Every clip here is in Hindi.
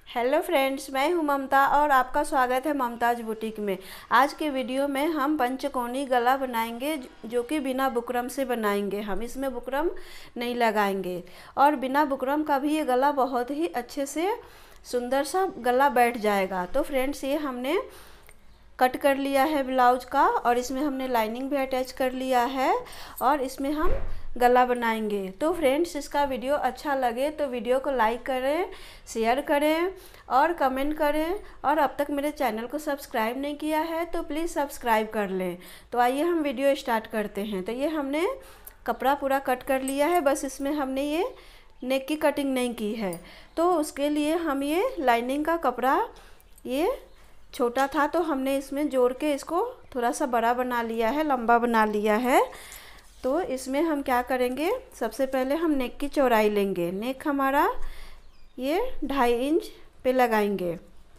हेलो फ्रेंड्स, मैं हूं ममता और आपका स्वागत है ममताज बुटीक में। आज के वीडियो में हम पंचकोणी गला बनाएंगे जो कि बिना बुकरम से बनाएंगे। हम इसमें बुकरम नहीं लगाएंगे और बिना बुकरम का भी ये गला बहुत ही अच्छे से सुंदर सा गला बैठ जाएगा। तो फ्रेंड्स, ये हमने कट कर लिया है ब्लाउज का और इसमें हमने लाइनिंग भी अटैच कर लिया है और इसमें हम गला बनाएंगे। तो फ्रेंड्स, इसका वीडियो अच्छा लगे तो वीडियो को लाइक करें, शेयर करें और कमेंट करें। और अब तक मेरे चैनल को सब्सक्राइब नहीं किया है तो प्लीज़ सब्सक्राइब कर लें। तो आइए हम वीडियो स्टार्ट करते हैं। तो ये हमने कपड़ा पूरा कट कर लिया है, बस इसमें हमने ये नेक की कटिंग नहीं की है। तो उसके लिए हम ये लाइनिंग का कपड़ा ये छोटा था तो हमने इसमें जोड़ के इसको थोड़ा सा बड़ा बना लिया है, लंबा बना लिया है। तो इसमें हम क्या करेंगे, सबसे पहले हम नेक की चौड़ाई लेंगे। नेक हमारा ये 2.5 इंच पे लगाएंगे।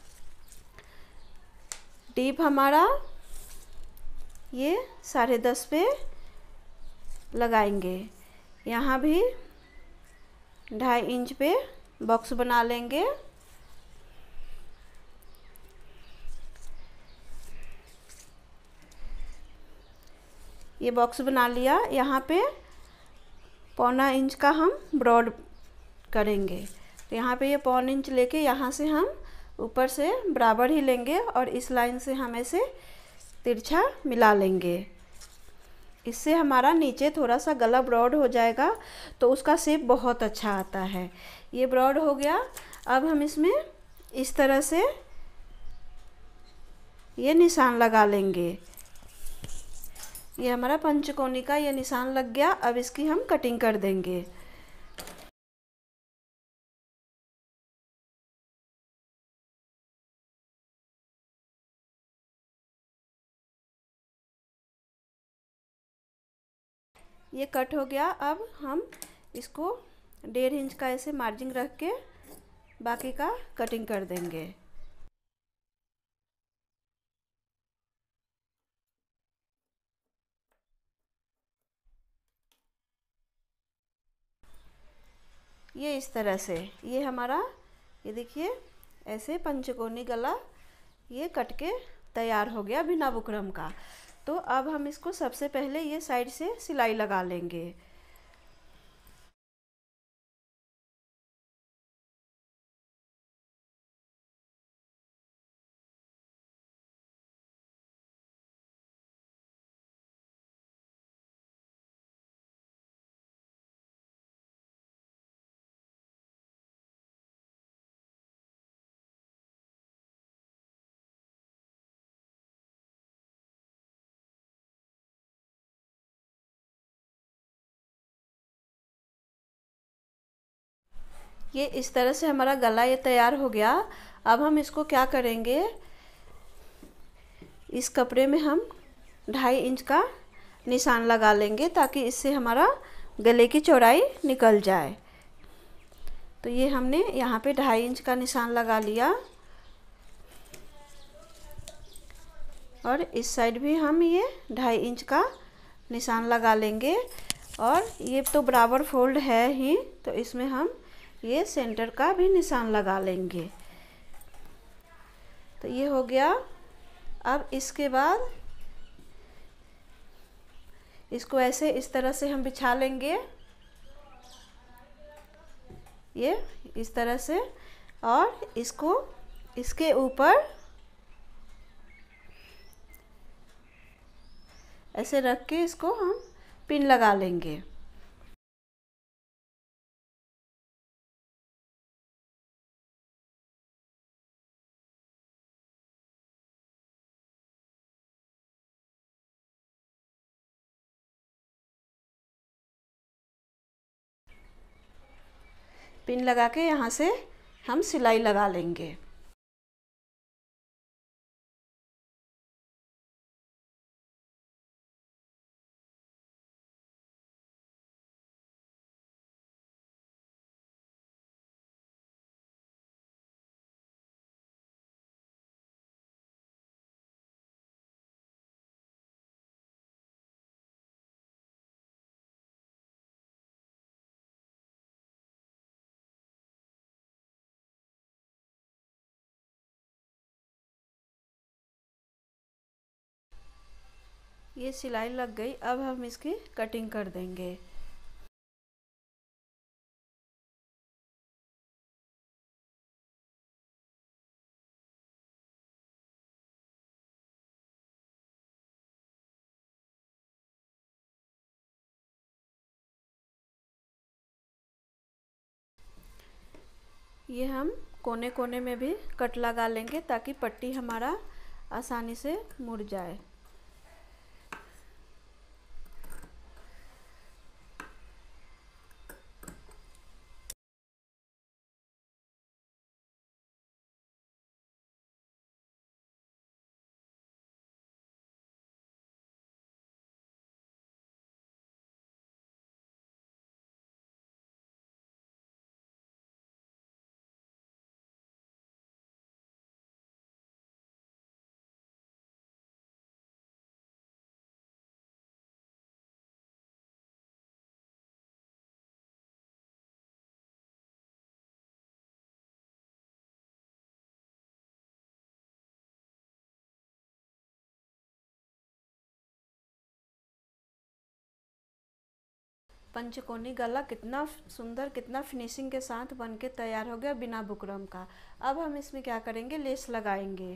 डीप हमारा ये 10.5 पे लगाएंगे। यहाँ भी 2.5 इंच पे बॉक्स बना लेंगे। ये बॉक्स बना लिया। यहाँ पे 1.25 इंच का हम ब्रॉड करेंगे। तो यहाँ पे ये 1.25 इंच लेके यहाँ से हम ऊपर से बराबर ही लेंगे और इस लाइन से हम ऐसे तिरछा मिला लेंगे। इससे हमारा नीचे थोड़ा सा गला ब्रॉड हो जाएगा तो उसका शेप बहुत अच्छा आता है। ये ब्रॉड हो गया। अब हम इसमें इस तरह से ये निशान लगा लेंगे। ये हमारा पंचकोणी का ये निशान लग गया। अब इसकी हम कटिंग कर देंगे। ये कट हो गया। अब हम इसको 1.5 इंच का ऐसे मार्जिन रख के बाकी का कटिंग कर देंगे। ये इस तरह से ये हमारा ये देखिए ऐसे पंचकोणी गला ये कट के तैयार हो गया बिना बुकरम का। तो अब हम इसको सबसे पहले ये साइड से सिलाई लगा लेंगे। ये इस तरह से हमारा गला ये तैयार हो गया। अब हम इसको क्या करेंगे, इस कपड़े में हम 2.5 इंच का निशान लगा लेंगे ताकि इससे हमारा गले की चौड़ाई निकल जाए। तो ये हमने यहाँ पे 2.5 इंच का निशान लगा लिया और इस साइड भी हम ये 2.5 इंच का निशान लगा लेंगे। और ये तो बराबर फोल्ड है ही तो इसमें हम ये सेंटर का भी निशान लगा लेंगे। तो ये हो गया। अब इसके बाद इसको ऐसे इस तरह से हम बिछा लेंगे, ये इस तरह से। और इसको इसके ऊपर ऐसे रख के इसको हम पिन लगा लेंगे। पिन लगा के यहाँ से हम सिलाई लगा लेंगे। ये सिलाई लग गई। अब हम इसकी कटिंग कर देंगे। ये हम कोने कोने में भी कट लगा लेंगे ताकि पट्टी हमारा आसानी से मुड़ जाए। पंचकोनी गला कितना सुंदर, कितना फिनिशिंग के साथ बनके तैयार हो गया बिना बुकरम का। अब हम इसमें क्या करेंगे, लेस लगाएंगे।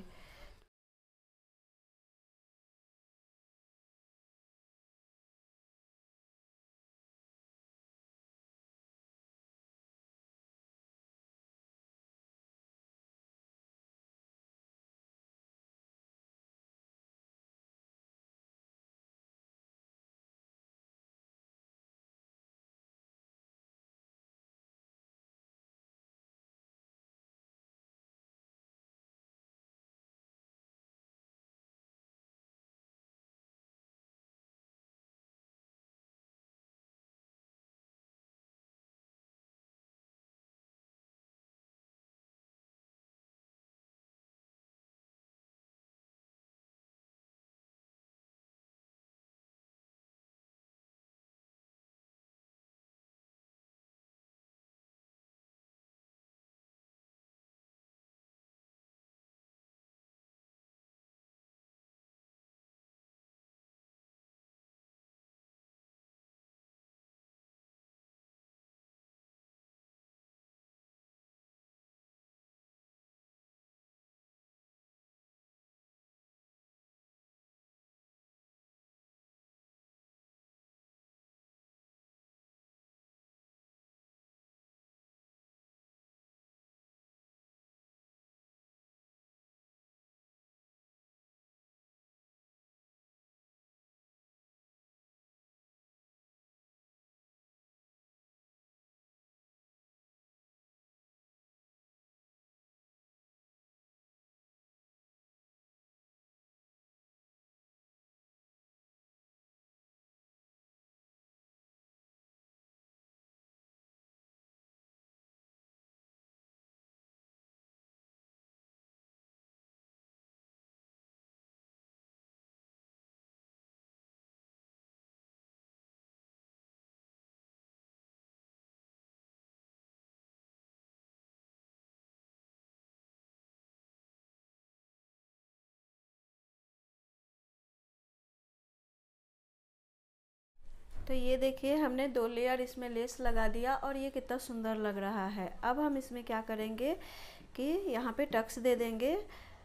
तो ये देखिए, हमने 2 लेयर इसमें लेस लगा दिया और ये कितना सुंदर लग रहा है। अब हम इसमें क्या करेंगे कि यहाँ पे टक्स दे देंगे।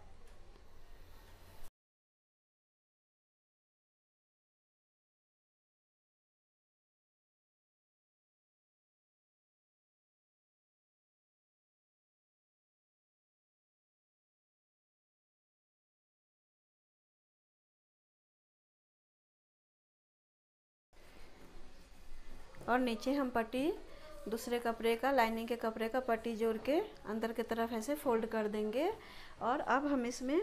और नीचे हम पट्टी दूसरे कपड़े का, लाइनिंग के कपड़े का पट्टी जोड़ के अंदर की तरफ ऐसे फोल्ड कर देंगे। और अब हम इसमें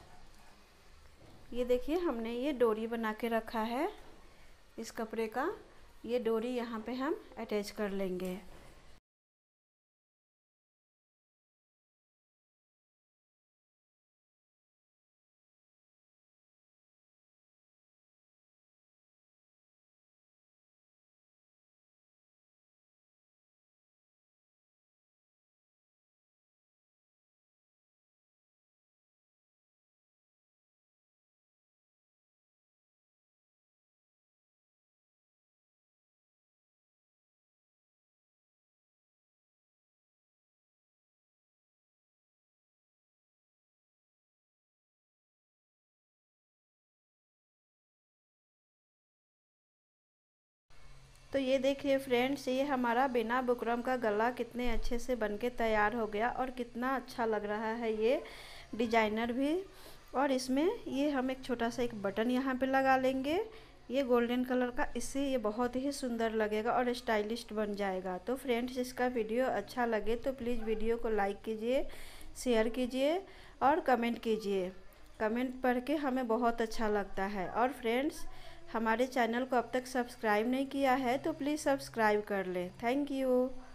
ये देखिए, हमने ये डोरी बना के रखा है इस कपड़े का। ये डोरी यहाँ पे हम अटैच कर लेंगे। तो ये देखिए फ्रेंड्स, ये हमारा बिना बुकरम का गला कितने अच्छे से बनके तैयार हो गया और कितना अच्छा लग रहा है ये डिजाइनर भी। और इसमें ये हम एक छोटा सा एक बटन यहाँ पे लगा लेंगे, ये गोल्डन कलर का, इससे ये बहुत ही सुंदर लगेगा और स्टाइलिस्ट बन जाएगा। तो फ्रेंड्स, इसका वीडियो अच्छा लगे तो प्लीज़ वीडियो को लाइक कीजिए, शेयर कीजिए और कमेंट कीजिए। कमेंट पढ़ के हमें बहुत अच्छा लगता है। और फ्रेंड्स, हमारे चैनल को अब तक सब्सक्राइब नहीं किया है तो प्लीज़ सब्सक्राइब कर लें। Thank you.